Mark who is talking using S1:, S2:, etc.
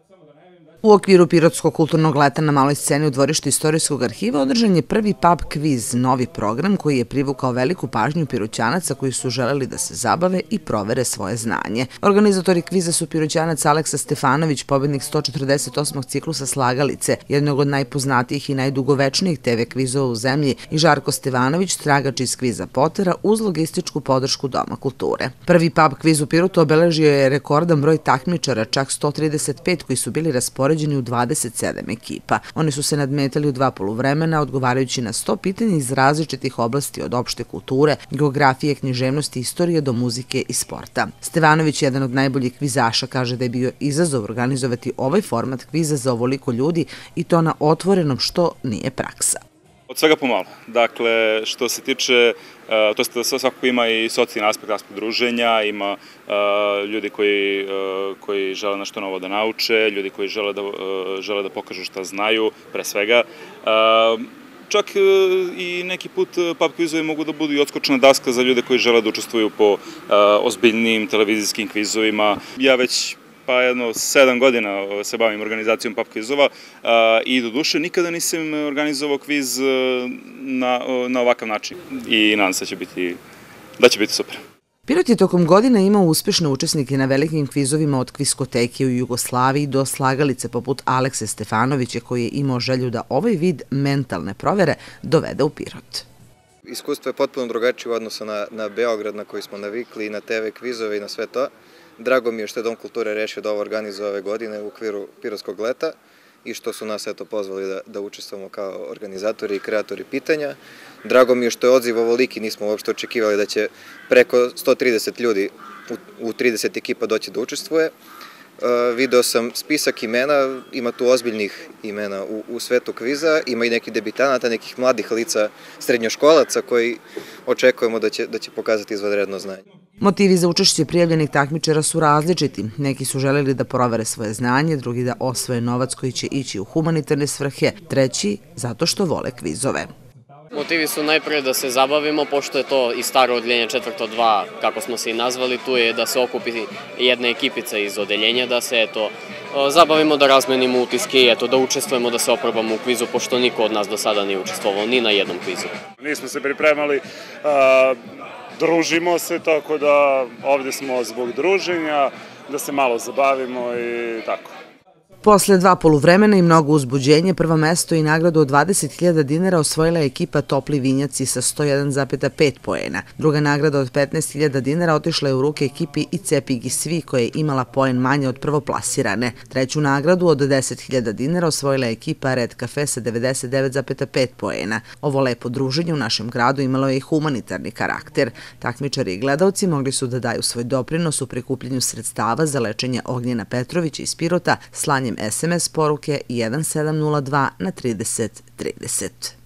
S1: U okviru Pirotskog kulturnog leta na maloj sceni u dvorištu Istorijskog arhiva održan je prvi pub kviz, novi program koji je privukao veliku pažnju Piroćanaca koji su želeli da se zabave i provere svoje znanje. Organizatori kviza su Piroćanac Aleksa Stefanović, pobednik 148. ciklusa Slagalice, jednog od najpoznatijih i najdugovečnijih TV kvizova u zemlji, i Žarko Stevanović, tragač iz kviza Potera, uz logističku podršku Doma kulture. Prvi pub kviz u Pirotu obeležio je rekordan broj takmičara, čak 135 koji su bili raspoređeni u 27 ekipa. Oni su se nadmetali u 2 poluvremena, odgovarajući na 100 pitanja iz različitih oblasti, od opšte kulture, geografije, književnosti, istorije do muzike i sporta. Stevanović, jedan od najboljih kvizaša, kaže da je bio izazov organizovati ovaj format kviza za ovoliko ljudi i to na otvorenom, što nije praksa.
S2: Od svega pomalo. Dakle, što se tiče, to svakako ima i socijalni aspekt druženja, ima ljudi koji žele nešto novo da nauče, ljudi koji žele da pokažu šta znaju, pre svega. Čak i neki put pub kvizovi mogu da budu i odskočna daska za ljude koji žele da učestvuju po ozbiljnim televizijskim kvizovima. Ja već jedno 7 godina se bavim organizacijom pub kvizova i do duše nikada nisam organizovao kviz na ovakav način i nadam se da će biti super.
S1: Pirot je tokom godina imao uspešne učesnike na velikim kvizovima, od kviskoteke u Jugoslaviji do Slagalice poput Alekse Stefanovića, koji je imao želju da ovaj vid mentalne provere dovede u Pirot.
S3: Iskustvo je potpuno drugačije u odnosu na Beograd na koji smo navikli, i na TV kvizove i na sve to. Drago mi je što je Dom kulture rešio da ovo organizuje ove godine u okviru Pirotskog leta i što su nas pozvali da učestvujemo kao organizatori i kreatori pitanja. Drago mi je što je odziv ovoliki, nismo uopšte očekivali da će preko 130 ljudi u 30 ekipa doći da učestvuje. Video sam spisak imena, ima tu ozbiljnih imena u svetu kviza, ima i nekih debitanata, nekih mladih lica, srednjoškolaca koji očekujemo da će pokazati izvanredno znanje.
S1: Motivi za učešće prijavljenih takmičara su različiti. Neki su želeli da provere svoje znanje, drugi da osvoje novac koji će ići u humanitarne svrhe, treći zato što vole kvizove.
S4: Motivi su najprije da se zabavimo, pošto je to i staro odeljenje 4.2, kako smo se i nazvali, tu je da se okupi jedna ekipica iz odeljenja, da se zabavimo, da razmenimo utiske i da učestvujemo, da se oprobamo u kvizu, pošto niko od nas do sada nije učestvovao ni na jednom kvizu.
S5: Nismo se pripremali, družimo se, tako da ovde smo zbog druženja, da se malo zabavimo i tako.
S1: Posle 2 poluvremena i mnogo uzbuđenja, prvo mesto i nagradu od 20.000 dinara osvojila je ekipa Topli Vinjaci sa 101,5 poena. Druga nagrada od 15.000 dinara otišla je u ruke ekipi i Cepigi Svi, koja je imala poen manje od prvoplasirane. Treću nagradu od 10.000 dinara osvojila je ekipa Red Cafe sa 99,5 poena. Ovo lepo druženje u našem gradu imalo je i humanitarni karakter. Takmičari i gledalci mogli su da daju svoj doprinos u prikupljenju sredstava za lečenje Ognjena Petrovića iz Pirota slanjem SMS poruke 1702 na 3030.